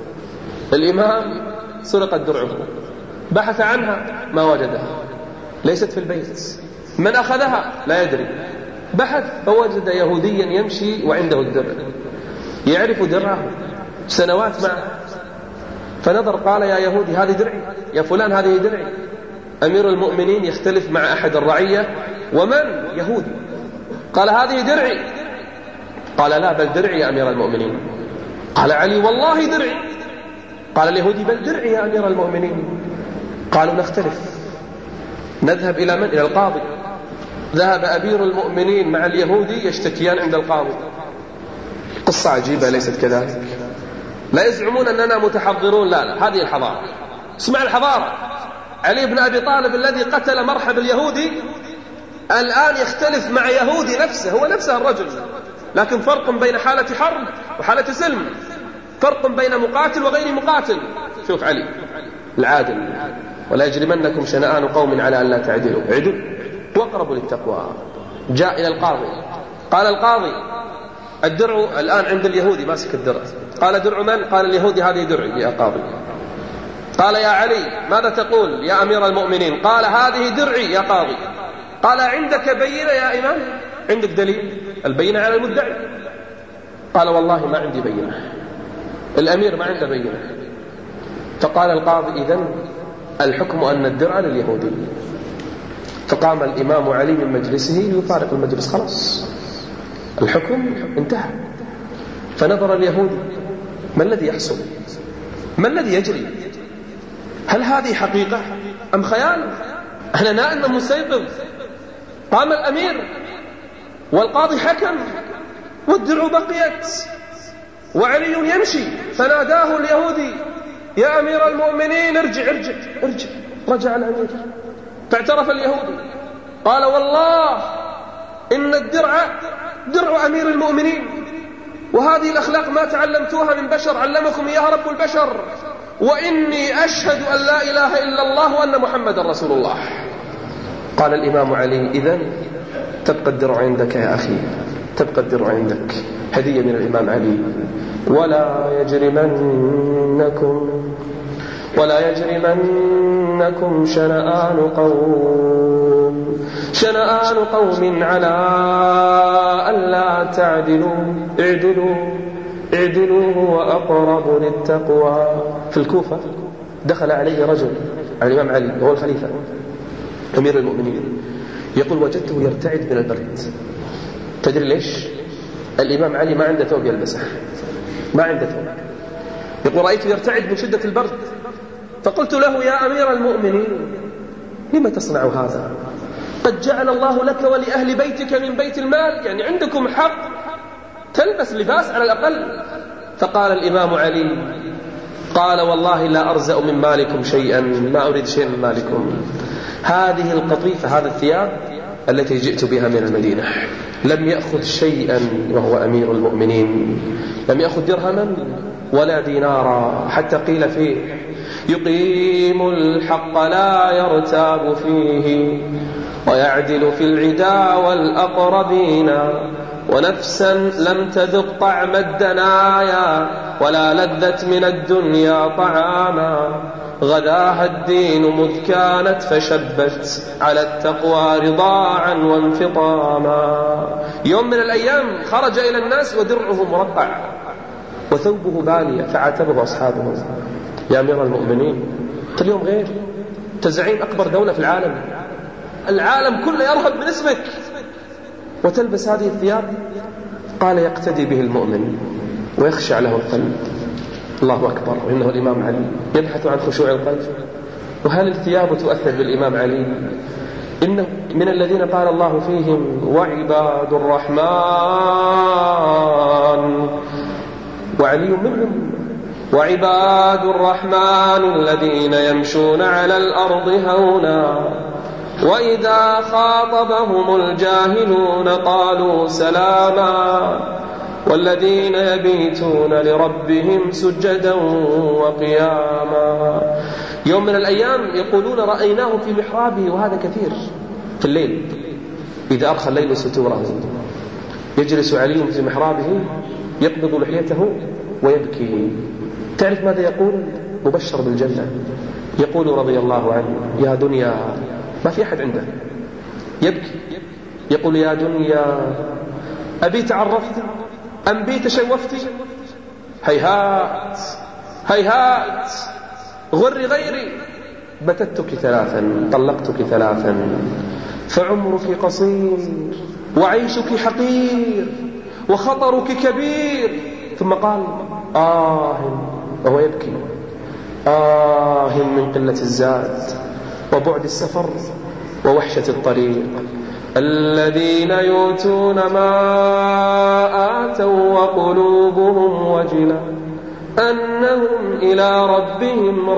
الإمام سرقت درعه، بحث عنها ما وجدها، ليست في البيت. من أخذها لا يدري، بحث فوجد يهوديا يمشي وعنده الدرع، يعرف درعه سنوات معه، فنظر قال يا يهودي هذه درعي، يا فلان هذه درعي. أمير المؤمنين يختلف مع أحد الرعية، ومن يهودي، قال هذه درعي، قال لا بل درعي يا أمير المؤمنين. قال علي والله درعي، قال اليهودي بل درعي يا أمير المؤمنين. قالوا نختلف، نذهب إلى من؟ إلى القاضي. ذهب أمير المؤمنين مع اليهودي يشتكيان عند القاضي. قصة عجيبة ليست كذلك؟ لا يزعمون أننا متحضرون، لا لا، هذه الحضارة. اسمع الحضارة. علي بن أبي طالب الذي قتل مرحب اليهودي الآن يختلف مع يهودي نفسه، هو نفسه الرجل، لكن فرق بين حالة حرب وحالة سلم، فرق بين مقاتل وغير مقاتل. شوف علي العادل، ولا يجرمنكم شنآن قوم على أن لا تعدلوا اعدلوا واقربوا للتقوى. جاء إلى القاضي، قال القاضي الدرع الآن عند اليهودي، ماسك الدرع، قال درع من؟ قال اليهودي هذه درعي يا قاضي. قال يا علي ماذا تقول يا أمير المؤمنين؟ قال هذه درعي يا قاضي. قال عندك بينة يا إمام؟ عندك دليل؟ البينة على المدعي. قال والله ما عندي بينة، الأمير ما عنده بينة. فقال القاضي إذن الحكم أن الدرع لليهودي. فقام الإمام علي من مجلسه ليفارق المجلس، خلاص الحكم انتهى. فنظر اليهودي ما الذي يحصل؟ ما الذي يجري؟ هل هذه حقيقة أم خيال؟ أنا نائم مستيقظ. قام الأمير والقاضي حكم والدرع بقيت وعلي يمشي، فناداه اليهودي يا أمير المؤمنين ارجع ارجع ارجع. رجع الأمير فاعترف اليهودي، قال والله إن الدرع درع أمير المؤمنين، وهذه الأخلاق ما تعلمتوها من بشر، علمكم إياها رب البشر، وإني أشهد أن لا إله إلا الله وأن محمد رسول الله. قال الإمام علي إذن تبقى الدرع عندك يا أخي، تبقى الدرع عندك، هدية من الإمام علي. ولا يجرمنكم ولا يجرمنكم شنآن قوم شنآن قوم على ألا تعدلوا اعدلوا اعدلوا هو أقرب للتقوى. في الكوفة دخل عليه رجل على الإمام علي وهو الخليفة أمير المؤمنين، يقول وجدته يرتعد من البرد. تدري ليش؟ الإمام علي ما عنده ثوب يلبسه، ما عنده ثوب. يقول رأيته يرتعد من شدة البرد، فقلت له يا أمير المؤمنين لما تصنع هذا؟ قد جعل الله لك ولأهل بيتك من بيت المال، يعني عندكم حق تلبس لباس على الأقل. فقال الإمام علي قال والله لا أرزأ من مالكم شيئا، ما أريد شيئا من مالكم. هذه القطيفة، هذا الثياب التي جئت بها من المدينة، لم يأخذ شيئا وهو أمير المؤمنين، لم يأخذ درهما ولا دينارا، حتى قيل فيه يقيم الحق لا يرتاب فيه ويعدل في العدا والأقربين، ونفسا لم تذق طعم الدنايا ولا لذت من الدنيا طعاما، غداها الدين مذ كانت فشبت على التقوى رضاعا وانفطاما. يوم من الأيام خرج إلى الناس ودرعه مرقع وثوبه بالية، فعاتبه أصحابه يا أمير المؤمنين اليوم غير، تزعيم أكبر دولة في العالم، العالم كله يرهب من اسمك وتلبس هذه الثياب. قال يقتدي به المؤمن ويخشع له القلب. الله أكبر. وإنه الإمام علي يبحث عن خشوع القلب. وهل الثياب تؤثر بالإمام علي؟ إنه من الذين قال الله فيهم وعباد الرحمن، وعلي منهم. وعباد الرحمن الذين يمشون على الأرض هونا وإذا خاطبهم الجاهلون قالوا سلاما، والذين يبيتون لربهم سجدا وقياما يوم من الأيام يقولون رأيناه في محرابه، وهذا كثير في الليل، إذا أرخى الليل ستوره يجلس علي في محرابه يقبض لحيته ويبكي. تعرف ماذا يقول؟ مبشر بالجنة. يقول رضي الله عنه: يا دنيا، ما في أحد عنده، يبكي يقول: يا دنيا أبي تعرفت أم بي تشوفت؟ هيهات هيهات غري غيري، بتتك ثلاثا طلقتك ثلاثا، فعمرك قصير وعيشك حقير وخطرك كبير. ثم قال: آه، وهو يبكي: آه من قلة الزاد وبعد السفر ووحشة الطريق، الذين يؤتون ما آتوا وقلوبهم وجلة أنهم إلى ربهم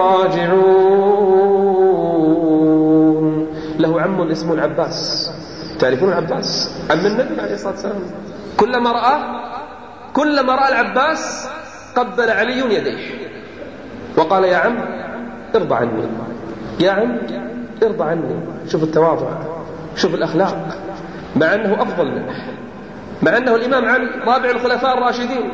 راجعون. له عم اسمه العباس، تعرفون العباس؟ عم النبي عليه الصلاة والسلام. كلما رأى كلما رأى العباس قبل علي يديه وقال: يا عم ارضى عني، يا عم ارضى عني. شوف التواضع، شوف الأخلاق، مع أنه أفضل منه، مع أنه الإمام علي رابع الخلفاء الراشدين،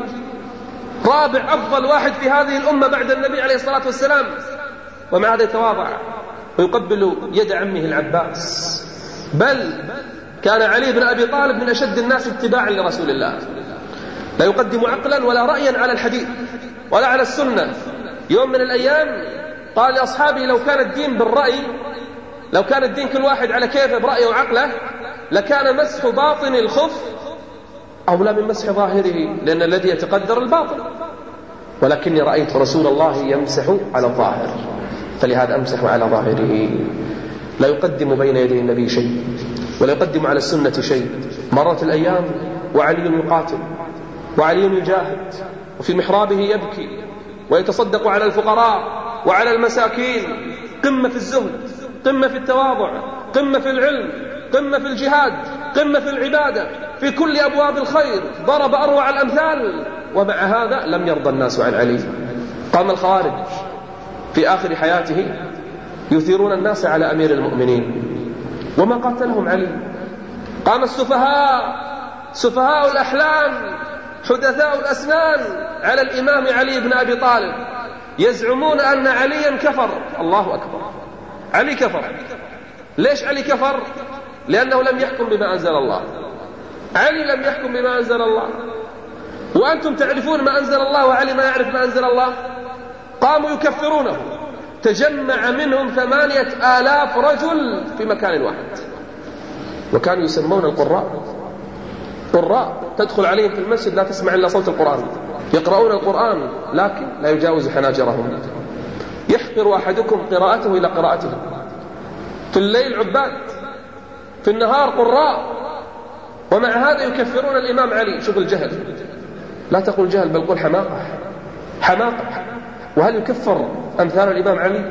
رابع أفضل واحد في هذه الأمة بعد النبي عليه الصلاة والسلام، ومع هذا يتواضع ويقبل يد عمه العباس. بل كان علي بن أبي طالب من أشد الناس اتباعا لرسول الله، لا يقدم عقلا ولا رأيا على الحديث ولا على السنة. يوم من الأيام قال لأصحابه: لو كان الدين بالرأي، لو كان الدين كل واحد على كيفه برأيه وعقله، لكان مسح باطن الخف أولى من مسح ظاهره، لأن الذي يتقدر الباطن، ولكني رأيت رسول الله يمسح على الظاهر، فلهذا أمسح على ظاهره. لا يقدم بين يدي النبي شيء ولا يقدم على السنة شيء. مرت الأيام وعلي يقاتل وعلي يجاهد، وفي محرابه يبكي ويتصدق على الفقراء وعلى المساكين. قمة في الزهد، قمة في التواضع، قمة في العلم، قمة في الجهاد، قمة في العبادة، في كل أبواب الخير ضرب أروع الأمثال. ومع هذا لم يرضى الناس عن علي. قام الخوارج في آخر حياته يثيرون الناس على أمير المؤمنين، وما قاتلهم علي. قام السفهاء، سفهاء الأحلام، حدثاء الأسنان، على الإمام علي بن أبي طالب، يزعمون أن عليا كفر. الله أكبر، علي كفر. ليش علي كفر؟ لأنه لم يحكم بما أنزل الله. علي لم يحكم بما أنزل الله، وأنتم تعرفون ما أنزل الله وعلي ما يعرف ما أنزل الله. قاموا يكفرونه، تجمع منهم ثمانية آلاف رجل في مكان واحد، وكانوا يسمون القراء. قراء تدخل عليهم في المسجد لا تسمع إلا صوت القرآن، يقرؤون القرآن لكن لا يجاوز حناجرهم. يحقر أحدكم قراءته إلى قراءته. في الليل عباد، في النهار قراء، ومع هذا يكفرون الإمام علي. شوف الجهل، لا تقول جهل بل قل حماقة، حماقة. وهل يكفر أمثال الإمام علي؟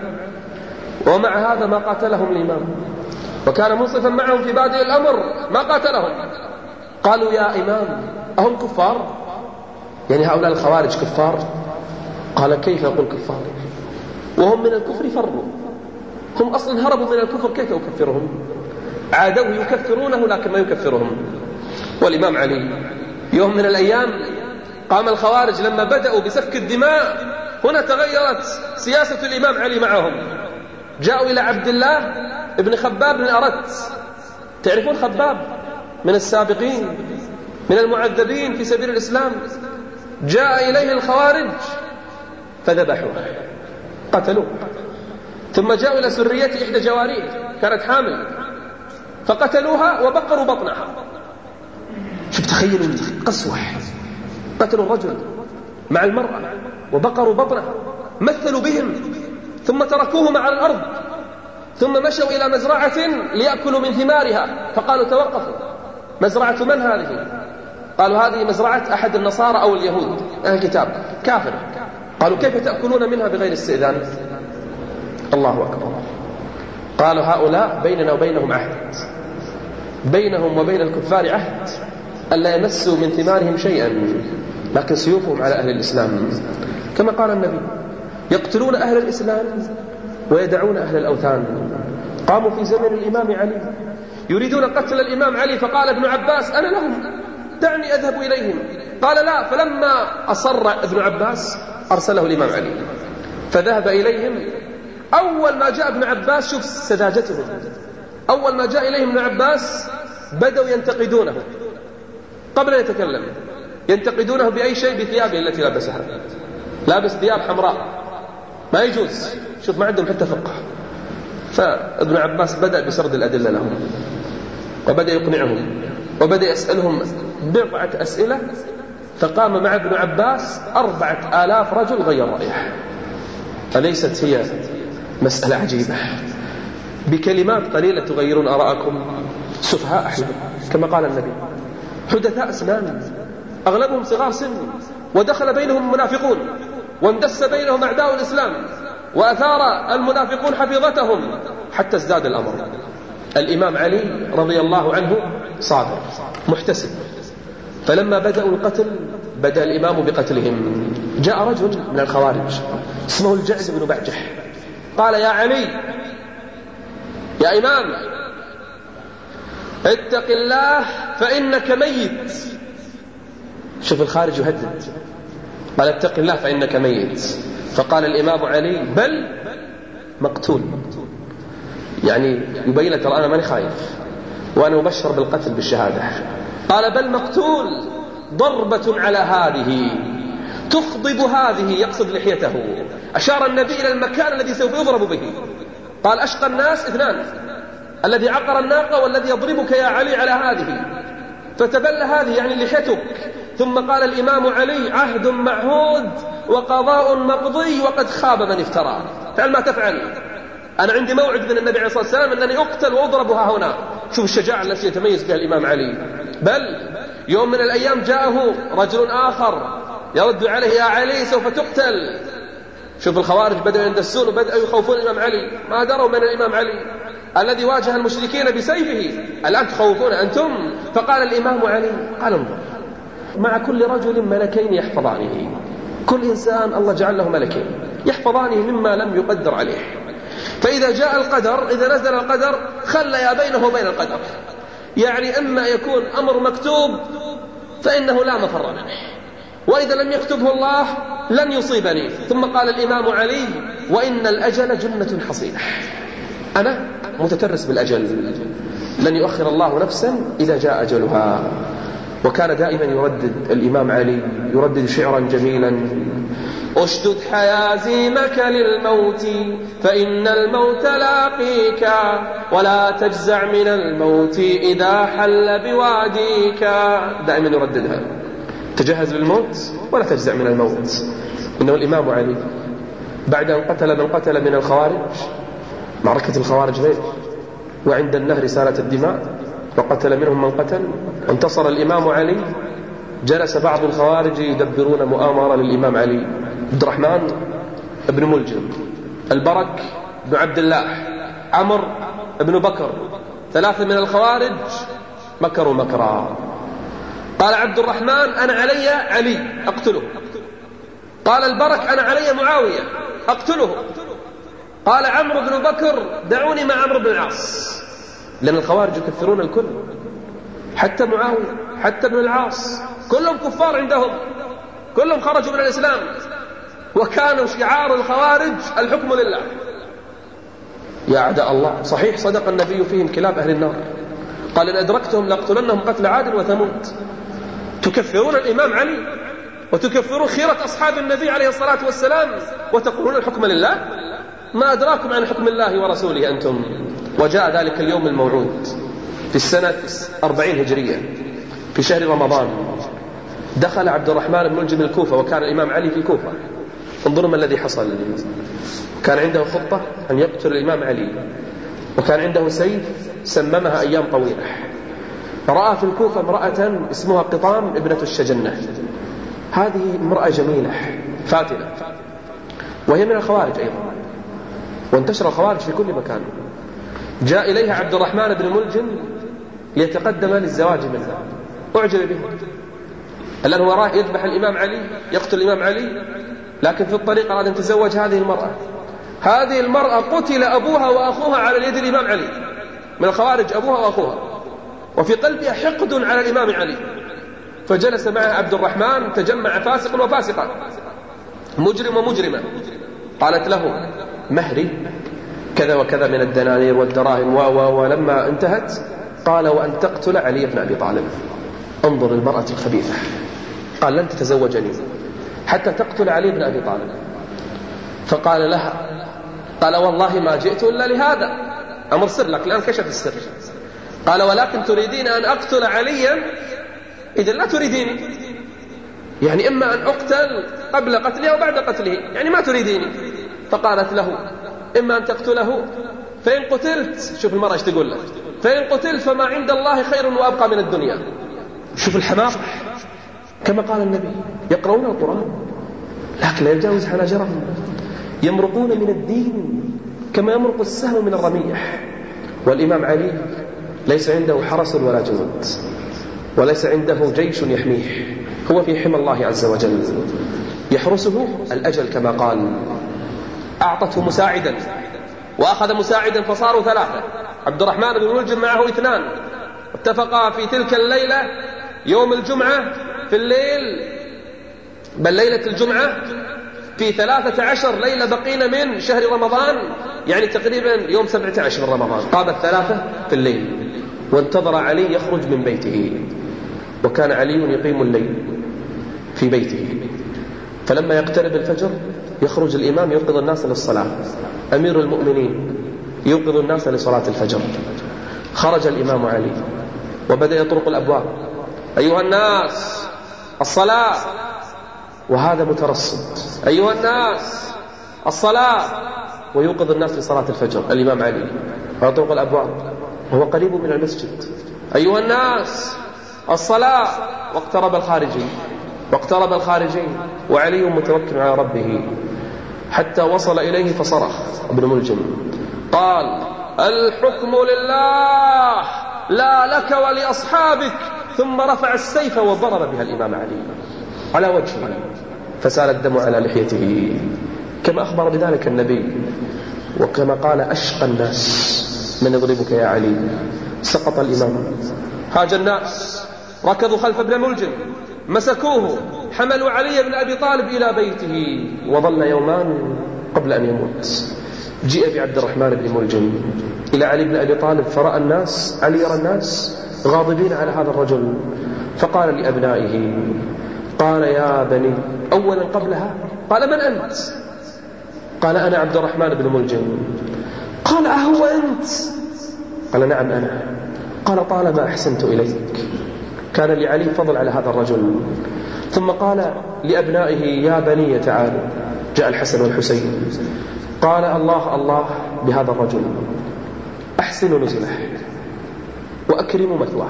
ومع هذا ما قاتلهم الإمام، وكان منصفا معهم في بادئ الأمر، ما قاتلهم. قالوا: يا إمام أهم كفار؟ يعني هؤلاء الخوارج كفار؟ قال: كيف أقول كفار وهم من الكفر فروا؟ هم أصلا هربوا من الكفر، كيف أكفرهم؟ عادوا يكفرونه لكن ما يكفرهم. والإمام علي يوم من الأيام قام الخوارج لما بدأوا بسفك الدماء، هنا تغيرت سياسة الإمام علي معهم. جاءوا إلى عبد الله ابن خباب بن أرت. تعرفون خباب؟ من السابقين، من المعذبين في سبيل الإسلام. جاء إليه الخوارج فذبحوه، قتلوه. ثم جاءوا إلى سرية إحدى جواريه، كانت حامل، فقتلوها وبقروا بطنها. شوف، تخيلوا القسوة، قتلوا الرجل مع المرأة وبقروا بطنها، مثلوا بهم، ثم تركوهما على الأرض، ثم مشوا إلى مزرعة ليأكلوا من ثمارها، فقالوا: توقفوا، مزرعة من هذه؟ قالوا: هذه مزرعة أحد النصارى أو اليهود، أهل الكتاب، كافر. قالوا: كيف تأكلون منها بغير استئذان؟ الله أكبر. قالوا: هؤلاء بيننا وبينهم عهد، بينهم وبين الكفار عهد ألا يمسوا من ثمارهم شيئا، لكن سيوفهم على أهل الإسلام. كما قال النبي: يقتلون أهل الإسلام ويدعون أهل الأوثان. قاموا في زمن الإمام علي يريدون قتل الإمام علي، فقال ابن عباس أنا لهم دعني أذهب إليهم. قال لا، فلما أصر ابن عباس أرسله الإمام علي فذهب إليهم. أول ما جاء ابن عباس، شوف سذاجتهم، أول ما جاء إليهم ابن عباس بدأوا ينتقدونه قبل أن يتكلم. ينتقدونه بأي شيء؟ بثيابه التي لابسها، لابس ثياب حمراء ما يجوز. شوف ما عندهم حتى فقه. فابن عباس بدأ بسرد الأدلة لهم وبدأ يقنعهم وبدأ يسألهم بضعة أسئلة، فقام مع ابن عباس أربعة آلاف رجل غير رأيه. أليست هي مسألة عجيبة؟ بكلمات قليلة تغيرون آراءكم. سفهاء أحلام كما قال النبي، حدثاء أسنان، أغلبهم صغار سن، ودخل بينهم منافقون واندس بينهم أعداء الإسلام، وأثار المنافقون حفيظتهم حتى ازداد الأمر. الإمام علي رضي الله عنه صابر محتسب، فلما بدأوا القتل بدأ الإمام بقتلهم. جاء رجل من الخوارج اسمه الجعد بن بعجح، قال يا علي يا إمام اتق الله فإنك ميت. شوف الخارج يهدد، قال اتق الله فإنك ميت. فقال الإمام علي بل مقتول، يعني يبين لك ترى أنا ماني خايف وأنا مبشر بالقتل بالشهادة. قال بل مقتول، ضربة على هذه تخضب هذه، يقصد لحيته. أشار النبي إلى المكان الذي سوف يضرب به. قال أشقى الناس اثنان، الذي عقر الناقة والذي يضربك يا علي على هذه. فتبل هذه يعني لحيتك. ثم قال الإمام علي عهد معهود وقضاء مقضي وقد خاب من افترى. فعل ما تفعل، أنا عندي موعد من النبي عليه الصلاة والسلام أنني أقتل وأضربها هنا. شوف الشجاعة التي يتميز بها الإمام علي. بل يوم من الأيام جاءه رجل آخر يرد عليه يا علي سوف تقتل. شوف الخوارج بدأوا يندسون وبدأوا يخوفون الإمام علي، ما دروا من الإمام علي الذي واجه المشركين بسيفه، الآن تخوفون أنتم. فقال الإمام علي قال انظر، مع كل رجل ملكين يحفظانه، كل إنسان الله جعل له ملكين يحفظانه مما لم يقدر عليه. فإذا جاء القدر، إذا نزل القدر خليا بينه وبين القدر، يعني إما يكون أمر مكتوب فإنه لا مفر منه، وإذا لم يكتبه الله لن يصيبني. ثم قال الإمام علي وإن الأجل جنة حصينة، أنا متترس بالأجل، لن يؤخر الله نفسا إذا جاء أجلها. وكان دائما يردد الإمام علي، يردد شعرا جميلا: أشدد حيازيمك للموت فإن الموت لاقيك، ولا تجزع من الموت إذا حل بواديك. دائما يرددها، تجهز للموت ولا تجزع من الموت. إنه الإمام علي بعد أن قتل من قتل من الخوارج، معركة الخوارج ليل وعند النهر سالت الدماء، وقتل منهم من قتل، انتصر الإمام علي. جلس بعض الخوارج يدبرون مؤامرة للإمام علي: عبد الرحمن بن ملجم، البرك بن عبد الله، عمر بن بكر، ثلاثة من الخوارج مكروا مكرا. قال عبد الرحمن أنا علي علي أقتله، قال البرك أنا علي معاوية أقتله، قال عمرو بن بكر دعوني مع عمرو بن العاص، لأن الخوارج يكفرون الكل، حتى معاوية حتى ابن العاص كلهم كفار عندهم، كلهم خرجوا من الإسلام، وكانوا شعار الخوارج الحكم لله. يا أعداء الله، صحيح صدق النبي فيهم كلاب أهل النار، قال إن أدركتهم لأقتلنهم قتل عاد وثمود. تكفرون الإمام علي وتكفرون خيرة أصحاب النبي عليه الصلاة والسلام وتقولون الحكم لله؟ ما أدراكم عن حكم الله ورسوله أنتم. وجاء ذلك اليوم الموعود في السنة أربعين هجرية في شهر رمضان. دخل عبد الرحمن بن ملجم الكوفة، وكان الإمام علي في الكوفة. انظروا ما الذي حصل. كان عنده خطة أن يقتل الإمام علي، وكان عنده سيف سممها أيام طويلة. رأى في الكوفة امرأة اسمها قطام ابنة الشجنة، هذه امرأة جميلة فاتنة، وهي من الخوارج أيضا، وانتشر الخوارج في كل مكان. جاء إليها عبد الرحمن بن ملجم ليتقدم للزواج منها، أعجب به، الآن هو راح يذبح الإمام علي، يقتل الإمام علي، لكن في الطريق أراد أن يتزوج هذه المرأة. هذه المرأة قتل أبوها وأخوها على اليد الإمام علي، من الخوارج أبوها وأخوها، وفي قلبها حقد على الإمام علي. فجلس معها عبد الرحمن، تجمع فاسق وفاسقة، مجرم ومجرمة. قالت له مهري كذا وكذا من الدنانير والدراهم و و ولما انتهت قال وأن تقتل علي بن أبي طالب. انظر المرأة الخبيثة، قال لن تتزوجني حتى تقتل علي بن أبي طالب. فقال لها، قال والله ما جئت إلا لهذا، أمر سر لك الآن كشف السر. قال ولكن تريدين أن أقتل عليا؟ إذا لا تريديني، يعني إما أن أقتل قبل قتله أو بعد قتله، يعني ما تريديني. فقالت له إما أن تقتله فإن قتلت، شوف المرأة ايش تقول له، فإن قتلت فما عند الله خير وأبقى من الدنيا. شوف الحماق، كما قال النبي يقرؤون القرآن لكن لا يجاوز حناجرهم، يمرقون من الدين كما يمرق السهم من الرميح. والإمام علي ليس عنده حرس ولا جنود، وليس عنده جيش يحميه، هو في حمى الله عز وجل، يحرسه الأجل كما قال. أعطته مساعدا وأخذ مساعدا فصاروا ثلاثة، عبد الرحمن بن ملجم معه اثنان، اتفقا في تلك الليلة يوم الجمعة في الليل، بل ليلة الجمعة في ثلاثة عشر ليلة بقين من شهر رمضان، يعني تقريبا يوم سبعة عشر من رمضان. قام الثلاثة في الليل وانتظر علي يخرج من بيته، وكان علي يقيم الليل في بيته. فلما يقترب الفجر يخرج الإمام يوقظ الناس للصلاة، أمير المؤمنين يوقظ الناس لصلاة الفجر. خرج الإمام علي وبدأ يطرق الأبواب، أيها الناس الصلاة، وهذا مترصد، أيها الناس الصلاة، ويوقظ الناس لصلاة الفجر الإمام علي، ويطرق الأبواب وهو قريب من المسجد، أيها الناس الصلاة. واقترب الخارجين واقترب الخارجين وعلي متوكل على ربه، حتى وصل إليه فصرخ ابن ملجم، قال الحكم لله لا لك ولأصحابك، ثم رفع السيف وضرب بها الإمام علي على وجهه فسال الدم على لحيته، كما أخبر بذلك النبي، وكما قال أشقى الناس من يضربك يا علي. سقط الإمام، هاج الناس، ركضوا خلف ابن ملجم، مسكوه، حملوا علي بن أبي طالب إلى بيته، وظل يومان قبل أن يموت. جيء بعبد الرحمن بن ملجم إلى علي بن أبي طالب، فرأى الناس، علي يرى الناس غاضبين على هذا الرجل، فقال لأبنائه، قال يا بني، أولا قبلها قال من أنت؟ قال أنا عبد الرحمن بن ملجم. قال أهو أنت؟ قال نعم أنا. قال طالما أحسنت إليك. كان لعلي فضل على هذا الرجل. ثم قال لأبنائه يا بني تعالوا، جاء الحسن والحسين، قال الله الله بهذا الرجل، أحسنوا نزله وأكرموا مثواه،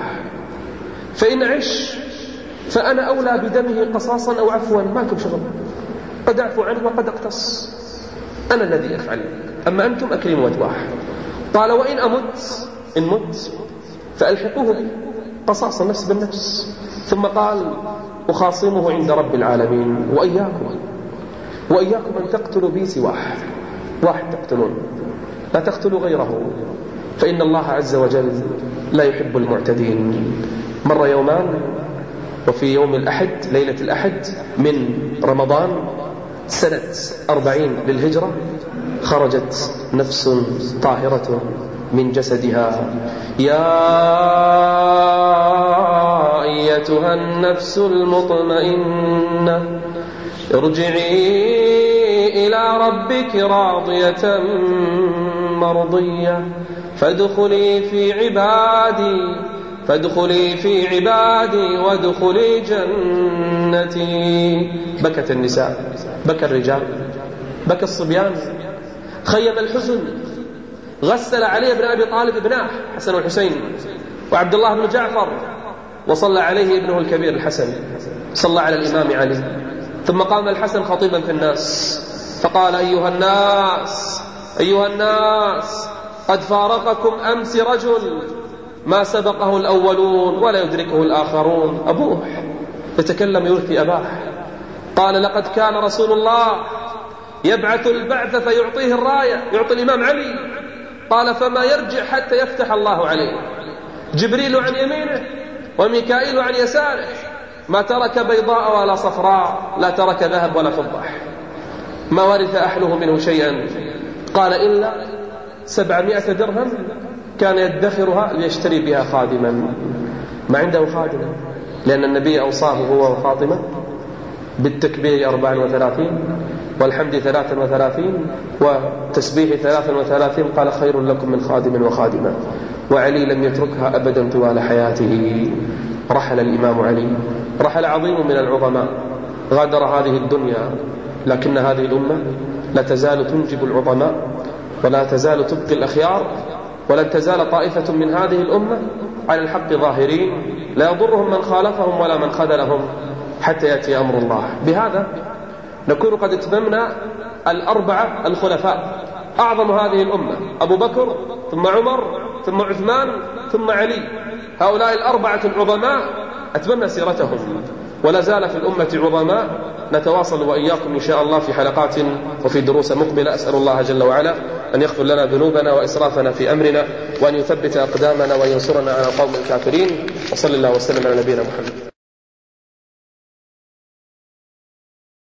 فإن عش فأنا أولى بدمه قصاصا أو عفوا، ما لكم شغل، قد أعفو عنه وقد أقتص، أنا الذي أفعل، أما أنتم أكرموا مثواه. قال وإن أمت، إن مت فألحقوه بي قصاص النفس بالنفس. ثم قال أخاصمه عند رب العالمين، وإياكم وإياكم أن تقتلوا بي سواه، واحد تقتلون، لا تقتلوا غيره، فإن الله عز وجل لا يحب المعتدين. مر يومان، وفي يوم الأحد ليلة الأحد من رمضان سنة أربعين للهجرة خرجت نفس طاهرة من جسدها. يا أيتها النفس المطمئنة ارجعي إلى ربك راضية مرضية فادخلي في عبادي فادخلي في عبادي وادخلي جنتي. بكت النساء، بكى الرجال، بكى الصبيان، خيم الحزن، غسل علي بن أبي طالب ابناه حسن والحسين وعبد الله بن جعفر، وصلى عليه ابنه الكبير الحسن، صلى على الإمام علي. ثم قام الحسن خطيبا في الناس فقال أيها الناس أيها الناس قد فارقكم أمس رجل ما سبقه الأولون ولا يدركه الآخرون. أبوه يتكلم يرثي أباه. قال لقد كان رسول الله يبعث البعث فيعطيه الراية، يعطي الإمام علي. قال فما يرجع حتى يفتح الله عليه. جبريل عن يمينه وميكائيل عن يساره، ما ترك بيضاء ولا صفراء، لا ترك ذهب ولا فضة، ما ورث أهله منه شيئا. قال إلا سبعمائة درهم كان يدخرها ليشتري بها خادما. ما عنده خادما، لأن النبي أوصاه هو وفاطمة بالتكبير أربعا وثلاثين والحمد ثلاثا وثلاثين وتسبيح ثلاثا وثلاثين. قال خير لكم من خادم وخادمة. وعلي لم يتركها أبدا طوال حياته. رحل الإمام علي، رحل عظيم من العظماء، غادر هذه الدنيا، لكن هذه الأمة لا تزال تنجب العظماء، ولا تزال تبقي الأخيار، ولن تزال طائفة من هذه الأمة على الحق ظاهرين، لا يضرهم من خالفهم ولا من خذلهم حتى يأتي أمر الله. بهذا نكون قد اتممنا الأربعة الخلفاء، أعظم هذه الأمة أبو بكر ثم عمر ثم عثمان ثم علي. هؤلاء الأربعة العظماء أتممنا سيرتهم، ولا زال في الأمة عظماء نتواصل وإياكم إن شاء الله في حلقات وفي دروس مقبلة. أسأل الله جل وعلا أن يغفر لنا ذنوبنا وإسرافنا في أمرنا، وأن يثبت أقدامنا وينصرنا على القوم الكافرين. وصلى الله وسلم على نبينا محمد.